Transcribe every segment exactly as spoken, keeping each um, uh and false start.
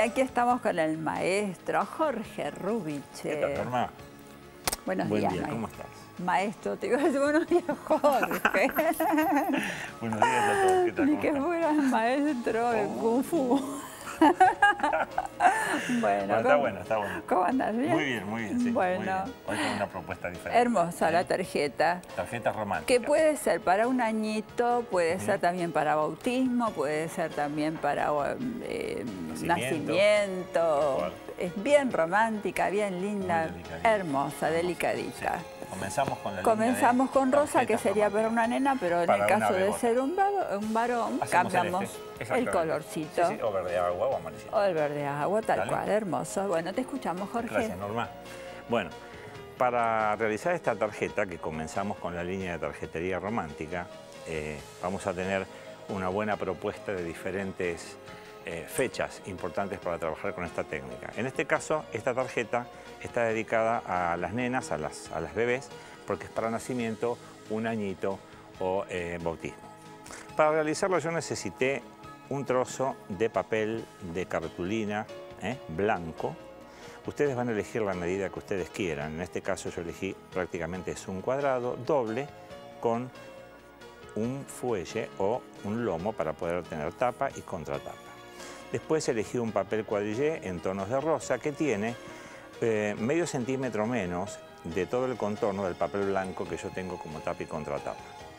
aquí estamos con el maestro Jorge Rubiche. ¿Qué tal, Norma? Buenos Buen días, día, maestro. ¿cómo estás? Maestro, te iba a decir buenos días, Jorge. Buenos días a todos, ¿qué tal? Ni ¿Cómo que están? fueras maestro de Oh. Kung Fu. Bueno, Bueno, está ¿cómo- bueno, está bueno. ¿Cómo andas? ¿Bien? Muy bien, muy bien, sí. Bueno. Muy bien. Hoy con una propuesta diferente. Hermosa ¿eh? la tarjeta. Tarjeta romántica. Que puede ser para un añito, puede Ujú. ser también para bautismo, puede ser también para eh, Nacimiento. nacimiento. Igual. Es bien romántica, bien linda, Muy delicadita. hermosa, Hermosa, delicadita. sí. Comenzamos con la Comenzamos línea de con rosa, que tarjetas sería para románticas. una nena, pero en Para el una caso de bebota. ser un, va- un varón, Hacemos cambiamos celeste. el Exactamente. colorcito. Sí, sí, o verde agua o amarillito. O el verde agua, tal Dale. cual, hermoso. Bueno, te escuchamos, Jorge. Gracias, Norma. Bueno, para realizar esta tarjeta, que comenzamos con la línea de tarjetería romántica, eh, vamos a tener una buena propuesta de diferentes eh, fechas importantes para trabajar con esta técnica. En este caso, esta tarjeta está dedicada a las nenas, a las, a las bebés, porque es para nacimiento, un añito o eh, bautismo. Para realizarlo yo necesité un trozo de papel de cartulina eh, blanco. Ustedes van a elegir la medida que ustedes quieran. En este caso yo elegí prácticamente es un cuadrado doble con un fuelle o un lomo para poder tener tapa y contratapa. Después elegí un papel cuadrillé en tonos de rosa que tiene eh, medio centímetro menos de todo el contorno del papel blanco que yo tengo como tapa y contratapa.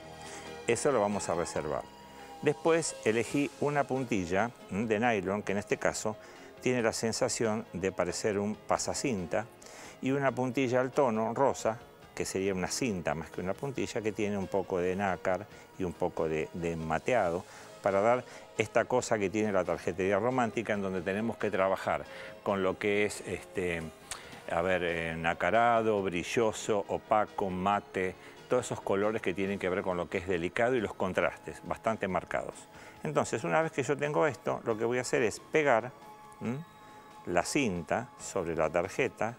Eso lo vamos a reservar. Después elegí una puntilla de nylon que en este caso tiene la sensación de parecer un pasacinta y una puntilla al tono rosa, que sería una cinta más que una puntilla, que tiene un poco de nácar y un poco de, de mateado para dar esta cosa que tiene la tarjetería romántica, en donde tenemos que trabajar con lo que es este, a ver, eh, nacarado, brilloso, opaco, mate, todos esos colores que tienen que ver con lo que es delicado y los contrastes, bastante marcados. Entonces, una vez que yo tengo esto, lo que voy a hacer es pegar ¿m? la cinta sobre la tarjeta,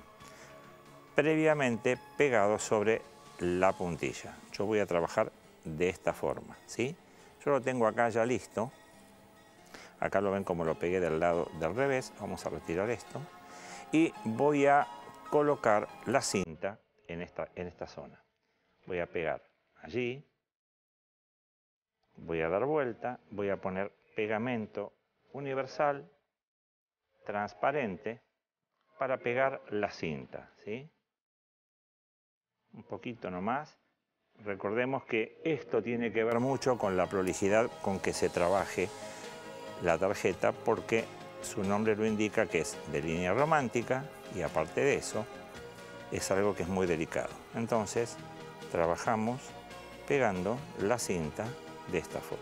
previamente pegado sobre la puntilla. Yo voy a trabajar de esta forma, ¿sí? Yo lo tengo acá ya listo. Acá lo ven como lo pegué del lado del revés. Vamos a retirar esto. Y voy a colocar la cinta en esta, en esta zona. Voy a pegar allí. Voy a dar vuelta. Voy a poner pegamento universal, transparente, para pegar la cinta, ¿sí? Un poquito nomás. Recordemos que esto tiene que ver mucho con la prolijidad con que se trabaje la tarjeta, porque su nombre lo indica que es de línea romántica y aparte de eso es algo que es muy delicado. Entonces trabajamos pegando la cinta de esta forma.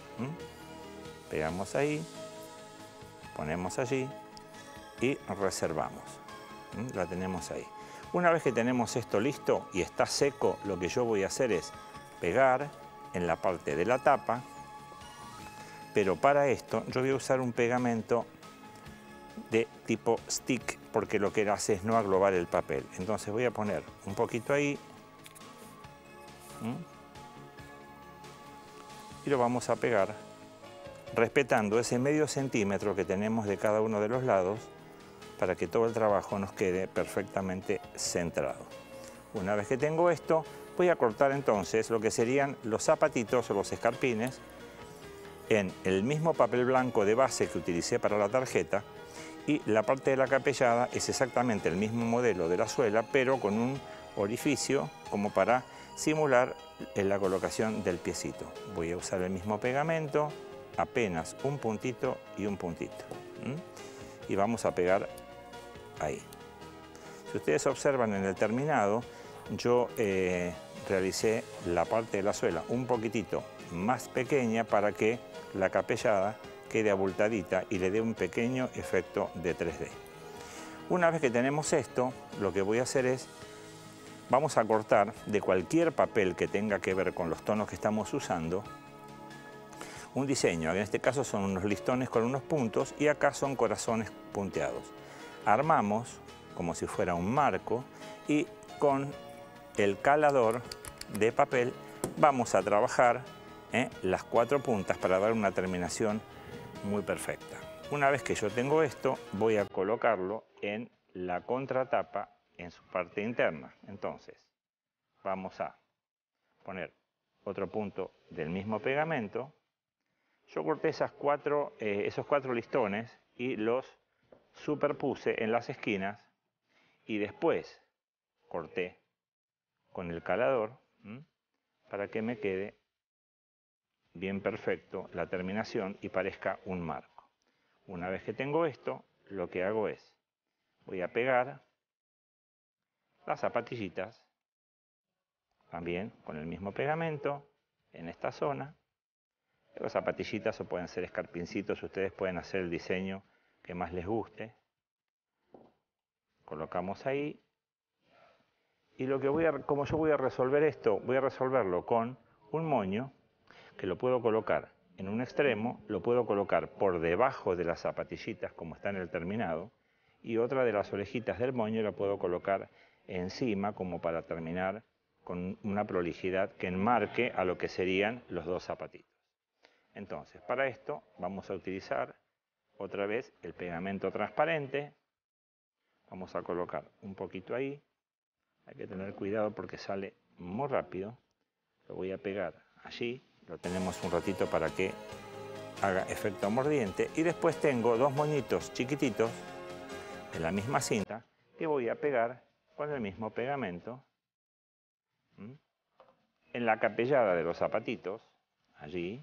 ¿Mm? Pegamos ahí, ponemos allí y reservamos. ¿Mm? La tenemos ahí. Una vez que tenemos esto listo y está seco, lo que yo voy a hacer es pegar en la parte de la tapa, pero para esto yo voy a usar un pegamento de tipo stick, porque lo que hace es no aglobar el papel. Entonces voy a poner un poquito ahí ¿Mm? y lo vamos a pegar respetando ese medio centímetro que tenemos de cada uno de los lados, para que todo el trabajo nos quede perfectamente centrado. Una vez que tengo esto, voy a cortar entonces lo que serían los zapatitos o los escarpines en el mismo papel blanco de base que utilicé para la tarjeta, y la parte de la capellada es exactamente el mismo modelo de la suela, pero con un orificio como para simular la colocación del piecito. Voy a usar el mismo pegamento, apenas un puntito y un puntito. ¿Mm? Y vamos a pegar ahí. Si ustedes observan en el terminado, yo eh, realicé la parte de la suela un poquitito más pequeña para que la capellada quede abultadita y le dé un pequeño efecto de tres D. Una vez que tenemos esto, lo que voy a hacer es, vamos a cortar de cualquier papel que tenga que ver con los tonos que estamos usando, un diseño. En este caso son unos listones con unos puntos y acá son corazones punteados. Armamos como si fuera un marco y con el calador de papel vamos a trabajar ¿eh? las cuatro puntas para dar una terminación muy perfecta. Una vez que yo tengo esto, voy a colocarlo en la contratapa en su parte interna. Entonces, vamos a poner otro punto del mismo pegamento. Yo corté esas cuatro, eh, esos cuatro listones y los superpuse en las esquinas y después corté con el calador ¿m? para que me quede bien perfecto la terminación y parezca un marco. Una vez que tengo esto, lo que hago es, voy a pegar las zapatillitas también con el mismo pegamento en esta zona. Las zapatillitas o pueden ser escarpincitos, ustedes pueden hacer el diseño que más les guste. Colocamos ahí. Y lo que voy a, como yo voy a resolver esto, voy a resolverlo con un moño que lo puedo colocar en un extremo, lo puedo colocar por debajo de las zapatillitas como está en el terminado, y otra de las orejitas del moño la puedo colocar encima como para terminar con una prolijidad que enmarque a lo que serían los dos zapatitos. Entonces, para esto vamos a utilizar otra vez el pegamento transparente. Vamos a colocar un poquito ahí. Hay que tener cuidado porque sale muy rápido. Lo voy a pegar allí. Lo tenemos un ratito para que haga efecto mordiente. Y después tengo dos moñitos chiquititos de la misma cinta que voy a pegar con el mismo pegamento ¿Mm? en la capellada de los zapatitos. Allí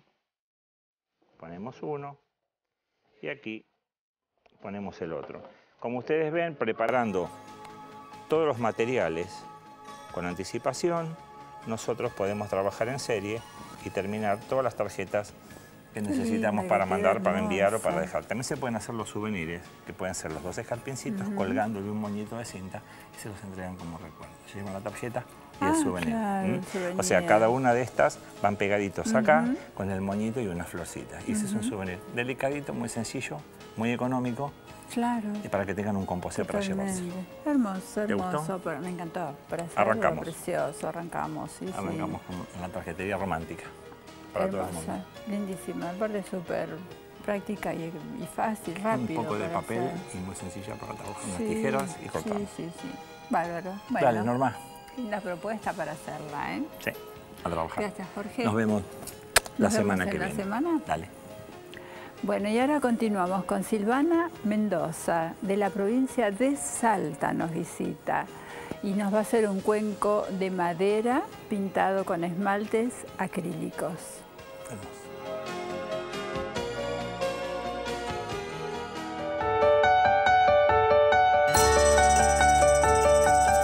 ponemos uno y aquí ponemos el otro. Como ustedes ven, preparando todos los materiales con anticipación, nosotros podemos trabajar en serie y terminar todas las tarjetas que necesitamos para mandar, para enviar o para dejar. También se pueden hacer los souvenirs, que pueden ser los dos escarpincitos uh-huh. colgándole un moñito de cinta y se los entregan como recuerdo. Se llevan la tarjeta y ah, el souvenir. Claro, ¿Mm? el souvenir. O sea, cada una de estas van pegaditos uh-huh. acá con el moñito y unas florcitas. Y ese uh-huh. es un souvenir delicadito, muy sencillo, muy económico. Claro. Y para que tengan un composé para llevarse. Hermoso, hermoso. Pero me encantó. Para hacer Arrancamos. Algo precioso, arrancamos. Sí, arrancamos sí. con la tarjetería romántica. Para todo el mundo. Lindísima. Aparte súper práctica y, y fácil, rápido. Un poco de papel hacer. Y muy sencilla para trabajar. Unas sí, tijeras y cortar. Sí, sí, sí. Bárbaro. Bueno, dale, Norma. Linda propuesta para hacerla, ¿eh? Sí, a trabajar. Gracias, Jorge. Nos vemos la Nos semana vemos que en viene. ¿La semana? Dale. Bueno, y ahora continuamos con Silvana Mendoza, de la provincia de Salta, nos visita. Y nos va a hacer un cuenco de madera pintado con esmaltes acrílicos. Hermoso.